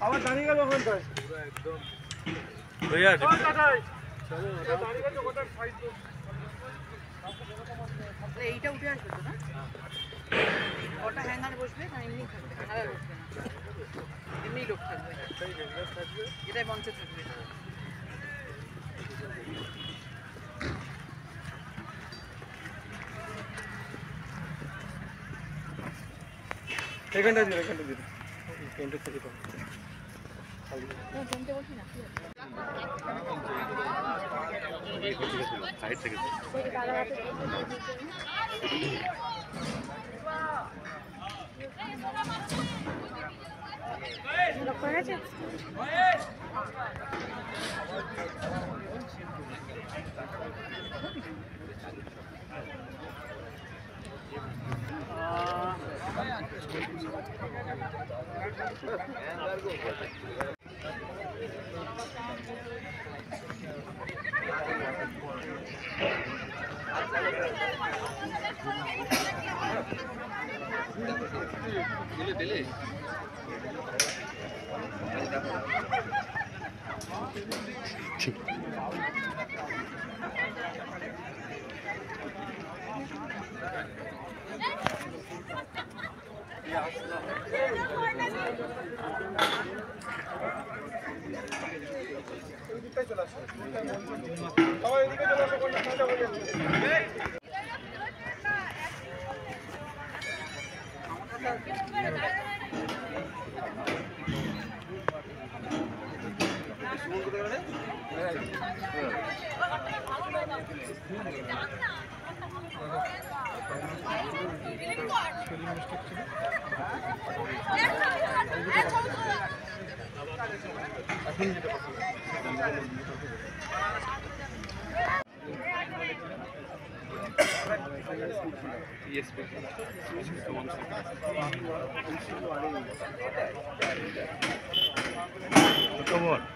আবার দাঁড়িয়ে গেল ওখানটায় পুরো একদম হয়ে আছে এইটা উঠে আসবে তো না? ওটা হ্যাঙ্গারে বসবে না এমনি থাকবে? হ্যাঙ্গারে বসবে না, এমনি লোক থাকবে, এটাই মঞ্চে থাকবে। এখানটা দিন পেন্টের থেকে তো জমতে বসি না সাইড থেকে ঠিক Yes, come on.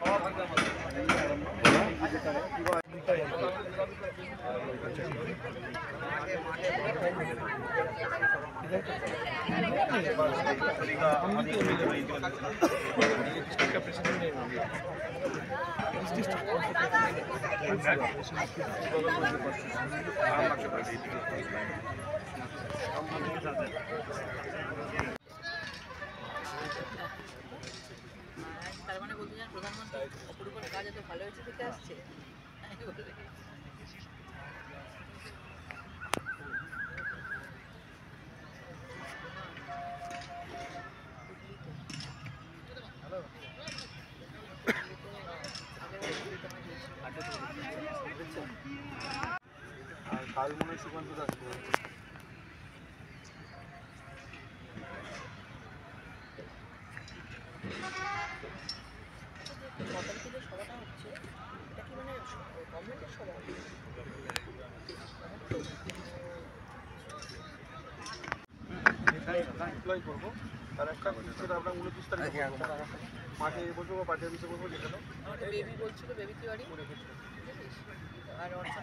তার মানে বলতে চান প্রধানমন্ত্রী অপরূপের কাজ এত ভালো হয়েছে দেখে আসছে। আর কাল মনে হয় সুকান্ত দাস সভাটা হচ্ছে এটা কি মানে গভর্নমেন্টের সভা? এমপ্লয় করবো তার একটা আমরা 29 তারিখে মাঠে বসবো বা পার্টি অফিসে বসবো যেখানে বেবি বলছিল, বেবি কি বাড়ি আর অর্চনা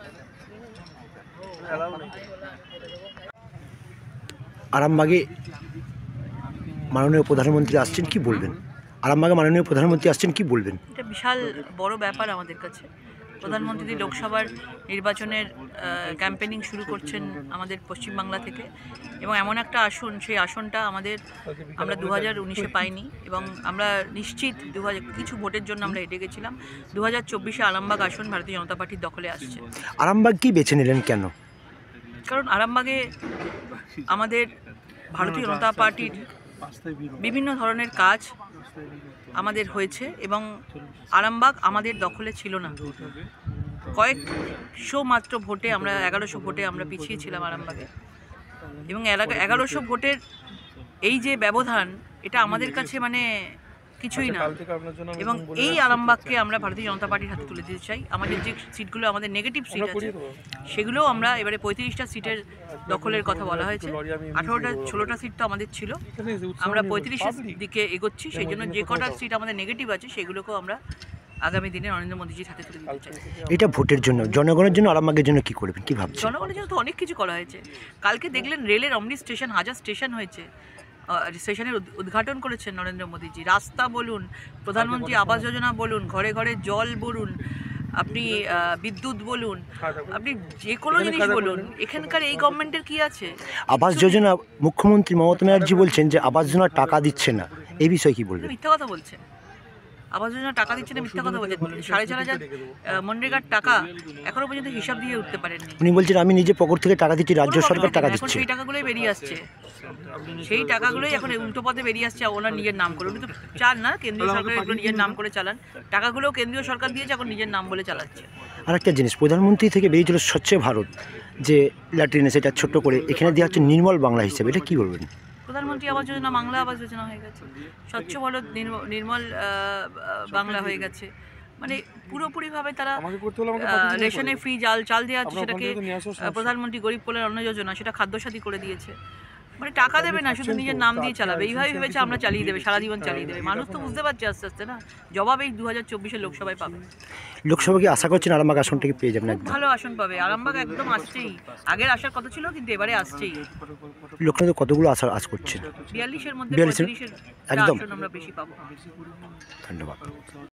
আরামবাগে মাননীয় প্রধানমন্ত্রী আসছেন, কি বলবেন? আরামবাগে মাননীয় প্রধানমন্ত্রী আসছেন, কি বলবেন? এটা বিশাল বড় ব্যাপার আমাদের কাছে। প্রধানমন্ত্রী লোকসভার নির্বাচনের ক্যাম্পেনিং শুরু করছেন আমাদের পশ্চিমবাংলা থেকে, এবং এমন একটা আসন, সেই আসনটা আমরা 2019-এ পাইনি, এবং আমরা নিশ্চিত কিছু ভোটের জন্য আমরা হেঁটে গেছিলাম। 2024-এ আরামবাগ আসন ভারতীয় জনতা পার্টির দখলে আসছে। আরামবাগ কি বেছে নিলেন কেন? কারণ আরামবাগে আমাদের ভারতীয় জনতা পার্টির বিভিন্ন ধরনের কাজ আমাদের হয়েছে, এবং আরামবাগ আমাদের দখলে ছিল না। কয়েকশো মাত্র ভোটে আমরা 1100 ভোটে আমরা পিছিয়ে ছিলাম আরামবাগে, এবং 1100 ভোটের এই যে ব্যবধান, এটা আমাদের কাছে মানে কিছুই না। এবং এই আরামবাগকে আমরা ভারতীয় জনতা পার্টির হাতে তুলে দিতে চাই। আমাদের যে সিটগুলো, আমাদের নেগেটিভ সিট আছে, সেগুলোও আমরা এবারে 35টা সিটের দখলের কথা বলা হয়েছে। 16টা সিট তো আমাদের ছিল, আমরা 35-এর দিকে এগোচ্ছি। সেই জন্য যে কটা সিট আমাদের নেগেটিভ আছে সেগুলোকেও আমরা আগামী দিনে নরেন্দ্র মোদীজির হাতে তুলে দিতে চাই। এটা ভোটের জন্য, জনগণের জন্য, আরামবাগের জন্য কি করবেন, কি ভাবছেন? জনগণের জন্য তো অনেক কিছু করা হয়েছে। কালকে দেখলেন রেলের অমৃত স্টেশন, হাজার স্টেশন হয়েছে। সেশনের উদ্ঘাটন করেছেন নরেন্দ্র মোদীজি। রাস্তা বলুন, প্রধানমন্ত্রী আবাস যোজনা বলুন, ঘরে ঘরে জল বলুন, আপনি বিদ্যুৎ বলুন, আপনি যে কোনো জিনিস বলুন, এখানকার এই গভর্নমেন্টের কি আছে? আবাস যোজনা মুখ্যমন্ত্রী মমতা ব্যানার্জি বলছেন যে আবাস যোজনার টাকা দিচ্ছে না, এই বিষয়ে কি বলবেন? মিথ্যা কথা বলছে। আবাস যোজনা টাকা দিচ্ছে না, মিথ্যা কথা বলছে। 4,500 মনরেগার টাকা এখনো পর্যন্ত হিসাব দিয়ে উঠতে পারেননি। উনি বলছেন আমি নিজে পকেট থেকে টাকা দিচ্ছি, রাজ্য কোনো সরকার problem টাকা না, এখন দিচ্ছে। সেই টাকাগুলোই বেরিয়ে আসছে, সেই টাকাগুলোই এখন উল্টো পথে বেরিয়ে আসছে ওনার নিজের নাম করে। উনি তো চান না কেন্দ্রীয় সরকার এগুলো নিজের নাম করে চালান, টাকাগুলো কেন্দ্রীয় সরকার দিয়েছে, এখন নিজের নাম বলে চালাচ্ছে। আর একটা জিনিস, প্রধানমন্ত্রী থেকে বেরিয়েছিল স্বচ্ছ ভারত যে ল্যাট্রিনে, সেটা ছোট্ট করে এখানে দেওয়া হচ্ছে নির্মল বাংলা হিসেবে, এটা কি বলবেন? প্রধানমন্ত্রী আবাস যোজনা বাংলা আবাস যোজনা হয়ে গেছে, স্বচ্ছ ভারত নির্মল বাংলা হয়ে গেছে। মানে পুরোপুরিভাবে তারা রেশনে ফ্রি চাল দেওয়া হচ্ছে, সেটাকে প্রধানমন্ত্রী গরিব কল্যাণ অন্ন যোজনা, সেটা খাদ্যসাথী করে দিয়েছে। মানে টাকা দেবে না, শুধু নিজের নাম দিয়ে চালাবে, এইভাবে ভেবেছে আমরা চালিয়ে দেবে, সারা জীবন চালিয়ে দেবে। মানুষ তো বুঝতে পারছে আস্তে আস্তে না, জবাব এই 2024-এর লোকসভায় পাবে। লোকসভা কি আশা করছেন আরামবাগ আসনটাকে পেয়ে যাবেন? একদম ভালো আসন পাবে আরামবাগ, একদম আসছেই, আগের আসার কথা ছিল কিন্তু এবারে আসছেই। লোকসভা কতগুলো আশা করছেন? 42-এর মধ্যে 42 35-এর একদম। আসন আমরা বেশি পাবো। ধন্যবাদ।